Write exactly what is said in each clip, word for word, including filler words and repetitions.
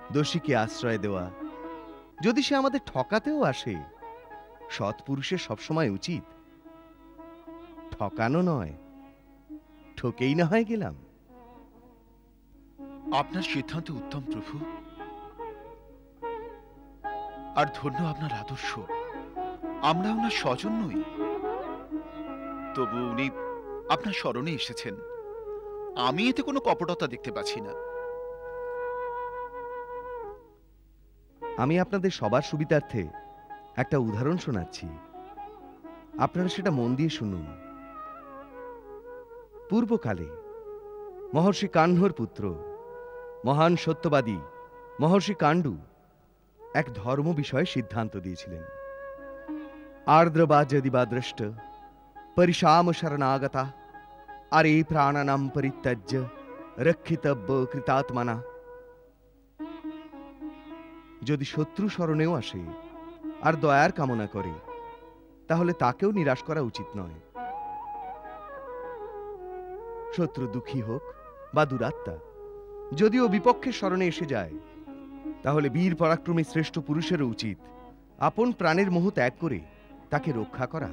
দোষীকে আশ্রয় দেওয়া, যদি সে আমাদের ঠকাতেও আসে, সৎপুরুষের সবসময় উচিত ঠকানো নয়, ঠকেই না হয় গেলাম। আপনার সিদ্ধান্ত উত্তম প্রভু, আর ধন্য আপনার আদর্শ। আমরা ওনার স্বজন নই, তবু উনি আপনার স্মরণে এসেছেন। আমি এতে কোনো কপটতা দেখতে পাচ্ছি না। আমি আপনাদের সবার সুবিধার্থে একটা উদাহরণ শোনাচ্ছি, আপনারা সেটা মন দিয়ে শুনুন। পূর্বকালে মহর্ষি কাহ্নর পুত্র মহান সত্যবাদী মহর্ষি কাণ্ডু এক ধর্ম বিষয়ে সিদ্ধান্ত দিয়েছিলেন। আর্দ্রবা যদি বা দ্রষ্ট পরিশাম শরণাগতা আরে প্রাণানাম পরিত্যজ্য রক্ষিতব্য কৃতাত্মনা। যদি শত্রু শরণেও আসে আর দয়ার কামনা করে, তাহলে তাকেও নিরাশ করা উচিত নয়। শত্রু দুঃখী হোক বা দুরাত্মা, যদিও বিপক্ষের শরণে এসে যায়, তাহলে বীর পরাক্রমী শ্রেষ্ঠ পুরুষেরও উচিত আপন প্রাণের মোহ ত্যাগ করে তাকে রক্ষা করা।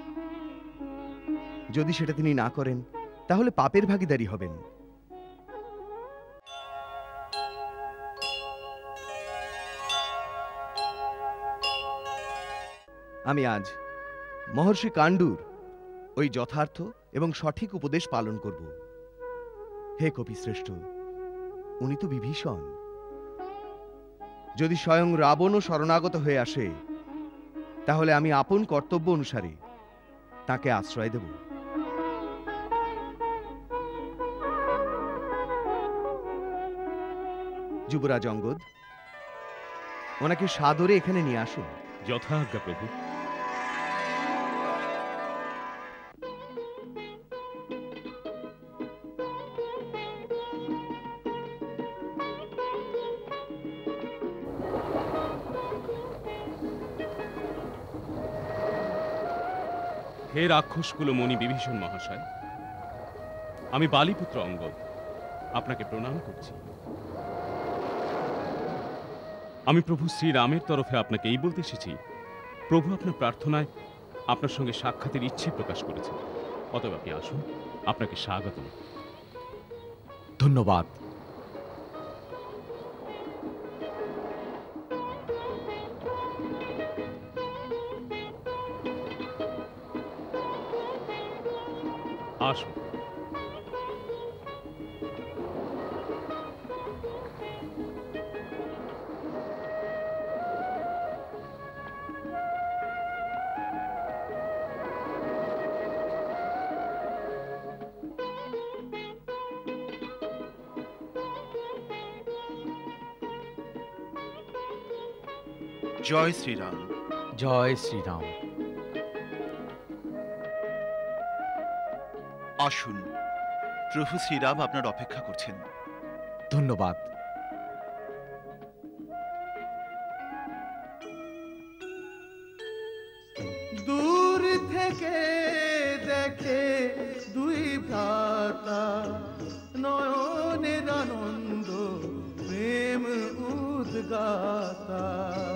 যদি সেটা তিনি না করেন, তাহলে পাপের ভাগীদারী হবেন। আমি আজ মহর্ষি কাণ্ডুর ওই যথার্থ এবং সঠিক উপদেশ পালন করব। হে কপিশ্রেষ্ঠ, উনি তো বিভীষণ। যদি স্বয়ং রাবণও শরণাগত হয়ে আসে, তাহলে আমি আপন কর্তব্য অনুসারে তাকে আশ্রয় দেব। যুবরাজ অঙ্গদ, ওনাকে সাদরে এখানে নিয়ে আসুন। যথাজ্ঞা প্রভু। হে রাক্ষসকুল মণি বিভীষণ মহাশয়, আমি বালিপুত্র অঙ্গদ আপনাকে প্রণাম করছি। আমি প্রভু শ্রীরামের তরফে আপনাকে এই বলতে এসেছি, প্রভু আপনার প্রার্থনায় আপনার সঙ্গে সাক্ষাতের ইচ্ছে প্রকাশ করেছেন। অতএব আপনি আসুন, আপনাকে স্বাগত। ধন্যবাদ। আসুন। জয় শ্রীরাম। জয় শ্রীরাম। আসুন, প্রভু শ্রীরাম আপনার অপেক্ষা করছেন। ধন্যবাদ। দূর থেকে দেখে দুই ভ্রাতা, নয়নের আনন্দ প্রেম উদ্গাতা।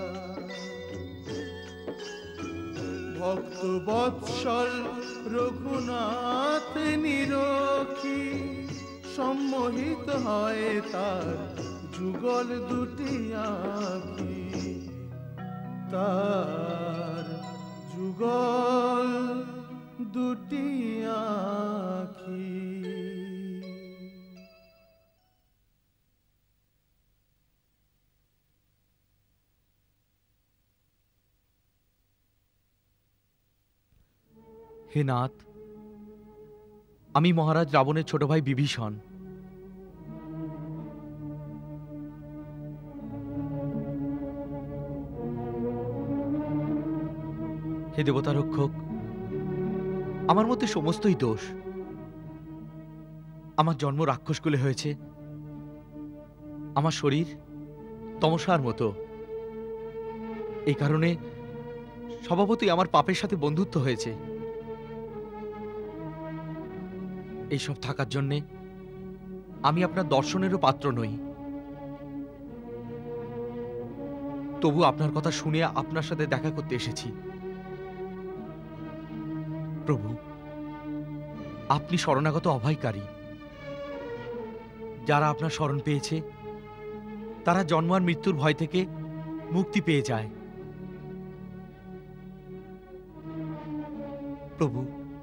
ভক্ত বৎসল রঘুনাথ নিরখী, সম্মোহিত হয় তার যুগল দুটি আঁখি। তার যুগল দুটি আঁখি। হে নাথ, আমি মহারাজ রাবণের ছোট ভাই বিভীষণ। হে দেবতা রক্ষক, আমার মধ্যে সমস্তই দোষ। আমার জন্ম রাক্ষসকুলে হয়েছে, আমার শরীর তমসার মতো। এই কারণে স্বভাবতই আমার পাপের সাথে বন্ধুত্ব হয়েছে। এইসব থাকার জন্যে আমি আপনার দর্শনেরও পাত্র নই। তবু আপনার কথা শুনে আপনার সাথে দেখা করতে এসেছি। প্রভু, আপনি শরণাগত অভয়কারী। যারা আপনার শরণ পেয়েছে তারা জন্ম আর মৃত্যুর ভয় থেকে মুক্তি পেয়ে যায়। প্রভু,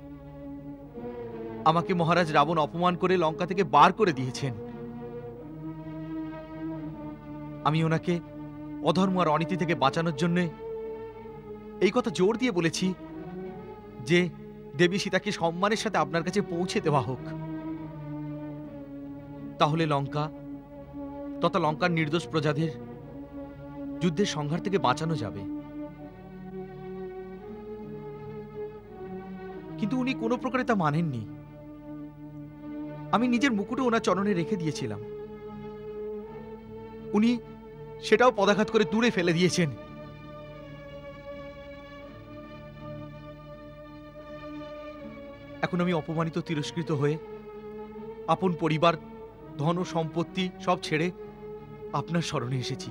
আমাকে মহারাজ রাবণ অপমান করে লঙ্কা থেকে বার করে দিয়েছেন। আমি ওনাকে অধর্ম আর অনীতি থেকে বাঁচানোর জন্য এই কথা জোর দিয়ে বলেছি যে দেবী সীতাকে সম্মানের সাথে আপনার কাছে পৌঁছে দেওয়া হোক। তাহলে লঙ্কা তথা লঙ্কার নির্দোষ প্রজাদের যুদ্ধের সংঘাত থেকে বাঁচানো যাবে। কিন্তু উনি কোনো প্রকারে তা মানেননি। আমি নিজের মুকুটও ওনার চরণে রেখে দিয়েছিলাম, উনি সেটাও পদাঘাত করে দূরে ফেলে দিয়েছেন। এখন আমি অপমানিত তিরস্কৃত হয়ে আপন পরিবার, ধন ও সম্পত্তি সব ছেড়ে আপনার শরণে এসেছি।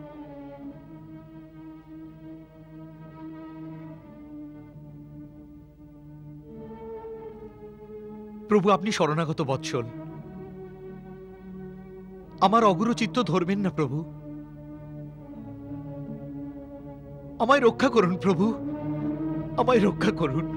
প্রভু, আপনি শরণাগত বৎসল, আমার অগুরচিত্ত ধরবেন না প্রভু। আমায় রক্ষা করুন প্রভু, আমায় রক্ষা করুন।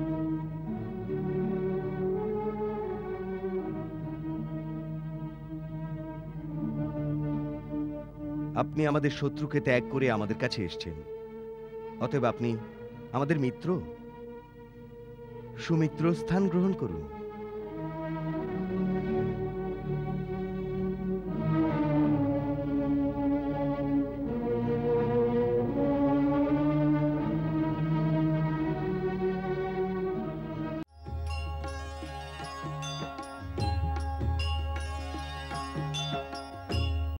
আপনি আমাদের শত্রুকে ত্যাগ করে আমাদের কাছে এসেছেন, অতএব আপনি আমাদের মিত্র। সুমিত্র স্থান গ্রহণ করুন।